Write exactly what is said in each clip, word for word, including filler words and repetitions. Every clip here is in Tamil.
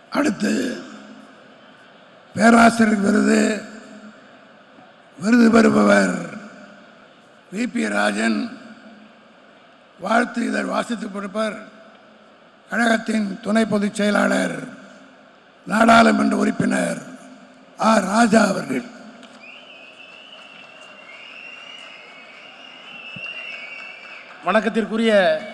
அடுத்து பேராசிரியர் விருது விருது பெறுபவர் வி பி ராஜன். வாழ்த்து இதழ் வாசித்து கொடுப்பர் கழகத்தின் துணை பொதுச் செயலாளர் நாடாளுமன்ற உறுப்பினர் ஆர் ராஜா அவர்கள். வணக்கத்திற்குரிய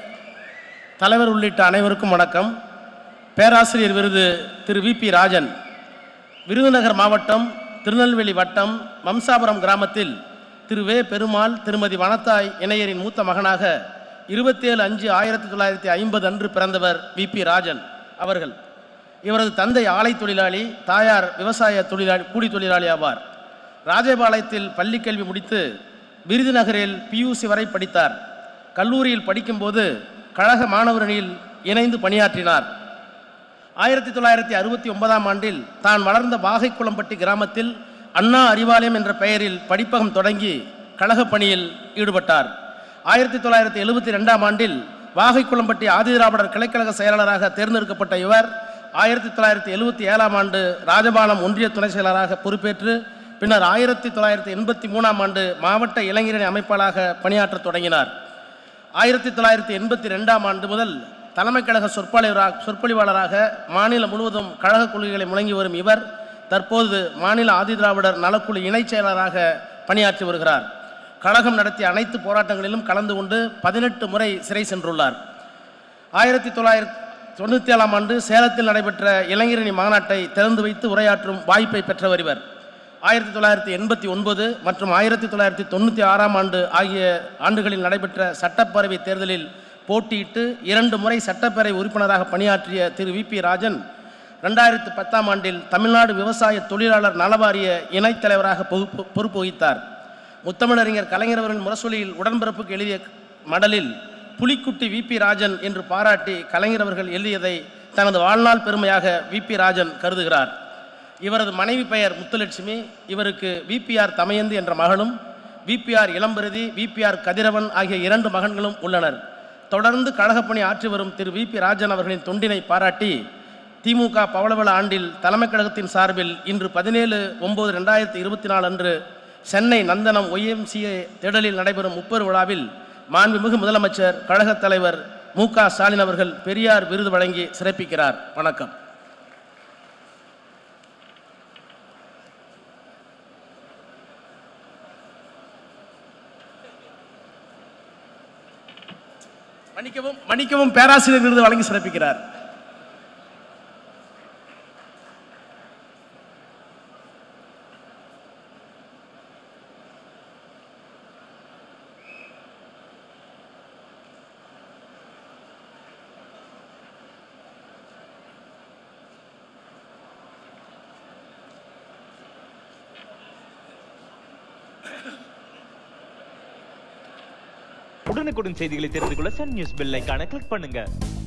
தலைவர் உள்ளிட்ட அனைவருக்கும் வணக்கம். பேராசிரியர் விருது திரு வி பி ராஜன். விருதுநகர் மாவட்டம் திருநெல்வேலி வட்டம் மம்சாபுரம் கிராமத்தில் திரு வே பெருமாள் திருமதி வனத்தாய் இணையரின் மூத்த மகனாக இருபத்தி ஏழு அஞ்சு ஆயிரத்தி தொள்ளாயிரத்தி ஐம்பது அன்று பிறந்தவர் வி பி ராஜன் அவர்கள். இவரது தந்தை ஆலை தொழிலாளி, தாயார் விவசாய தொழிலாளி கூலி தொழிலாளி ஆவார். ராஜபாளையத்தில் பள்ளி கல்வி முடித்து விருதுநகரில் பியூசி வரை படித்தார். கல்லூரியில் படிக்கும்போது கழக மாணவரணியில் இணைந்து பணியாற்றினார். ஆயிரத்தி தொள்ளாயிரத்தி அறுபத்தி ஒன்பதாம் ஆண்டில் தான் வளர்ந்த வாகைக்குளம்பட்டி கிராமத்தில் அண்ணா அறிவாலயம் என்ற பெயரில் படிப்பகம் தொடங்கி கழக பணியில் ஈடுபட்டார். ஆயிரத்தி தொள்ளாயிரத்தி எழுபத்தி ரெண்டாம் ஆண்டில் வாகைக்குளம்பட்டி ஆதிதிராவிடர் கிளைக்கழக செயலாளராக தேர்ந்தெடுக்கப்பட்ட இவர் ஆயிரத்தி தொள்ளாயிரத்தி எழுபத்தி ஏழாம் ஆண்டு ராஜபாலம் ஒன்றிய துணை செயலராக பொறுப்பேற்று பின்னர் ஆயிரத்தி தொள்ளாயிரத்தி எண்பத்தி மூணாம் ஆண்டு மாவட்ட இளைஞரணி அமைப்பாளராக பணியாற்ற தொடங்கினார். ஆயிரத்தி தொள்ளாயிரத்தி எண்பத்தி ரெண்டாம் ஆண்டு முதல் தலைமை கழக சொற்பொழிவராக சொற்பொழிவாளராக மாநிலம் முழுவதும் கழக கொள்கைகளை முழங்கி வரும் இவர் தற்போது மாநில ஆதிதிராவிடர் நலக்குழு இணைச் செயலராக பணியாற்றி வருகிறார். கழகம் நடத்திய அனைத்து போராட்டங்களிலும் கலந்து கொண்டு பதினெட்டு முறை சிறை சென்றுள்ளார். ஆயிரத்தி தொள்ளாயிரத்தி தொண்ணூற்றி ஏழாம் ஆண்டு சேலத்தில் நடைபெற்ற இளைஞரணி மாநாட்டை திறந்து வைத்து உரையாற்றும் வாய்ப்பை பெற்றவர் இவர். ஆயிரத்தி தொள்ளாயிரத்தி எண்பத்தி ஒன்பது மற்றும் ஆயிரத்தி தொள்ளாயிரத்தி தொண்ணூற்றி ஆறாம் ஆண்டு ஆகிய ஆண்டுகளில் நடைபெற்ற சட்டப்பேரவை தேர்தலில் போட்டியிட்டு இரண்டு முறை சட்டப்பேரவை உறுப்பினராக பணியாற்றிய திரு வி பி ராஜன் ரெண்டாயிரத்தி பத்தாம் ஆண்டில் தமிழ்நாடு விவசாய தொழிலாளர் நலவாரிய இணைத் தலைவராக பொறுப்பு பொறுப்பு வகித்தார். முத்தமிழறிஞர் கலைஞர் அவர்களின் முரசொலியில் உடன்பிறப்புக்கு எழுதிய மடலில் புலிக்குட்டி வி பி ராஜன் என்று பாராட்டி கலைஞர் அவர்கள் எழுதியதை தனது வாழ்நாள் பெருமையாக வி பி ராஜன் கருதுகிறார். இவரது மனைவி பெயர் முத்துலட்சுமி. இவருக்கு வி பி ஆர் தமயந்தி என்ற மகனும் V P R Ilampirathi, V P R Kathiravan ஆகிய இரண்டு மகன்களும் உள்ளனர். தொடர்ந்து கழகப்பணி ஆற்றி வரும் திரு வி பி ராஜன் அவர்களின் தொண்டினை பாராட்டி திமுக பவளவள ஆண்டில் தலைமை கழகத்தின் சார்பில் இன்று பதினேழு ஒன்பது ரெண்டாயிரத்தி இருபத்தி நாலு அன்று சென்னை நந்தனம் ஒய்எம்சிஏ திடலில் நடைபெறும் முப்பெரு விழாவில் மாண்புமிகு முதலமைச்சர் கழகத் தலைவர் மு க ஸ்டாலின் அவர்கள் பெரியார் விருது வழங்கி சிறப்பிக்கிறார். வணக்கம். மன்னிக்கவும் மன்னிக்கவும் பேராசிரியர் விருது வழங்கி சிறப்பிக்கிறார். உடனுக்குடன் செய்திகளை தெரிந்து கொள்ள சன் நியூஸ் பெல் ஐகானை கிளிக் பண்ணுங்க.